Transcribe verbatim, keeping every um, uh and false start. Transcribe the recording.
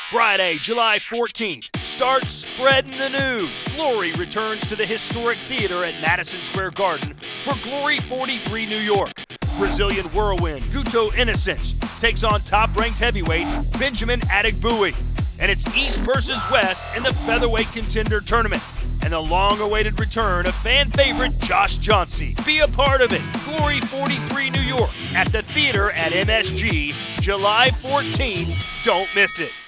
Friday, July fourteenth, start spreading the news. Glory returns to the historic theater at Madison Square Garden for Glory forty-three New York. Brazilian whirlwind Guto Innocent takes on top-ranked heavyweight Benjamin Adegbuyi. And it's East versus West in the featherweight contender tournament. And the long-awaited return of fan favorite Josh Johnsey. Be a part of it. Glory forty-three New York at the theater at M S G, July fourteenth. Don't miss it.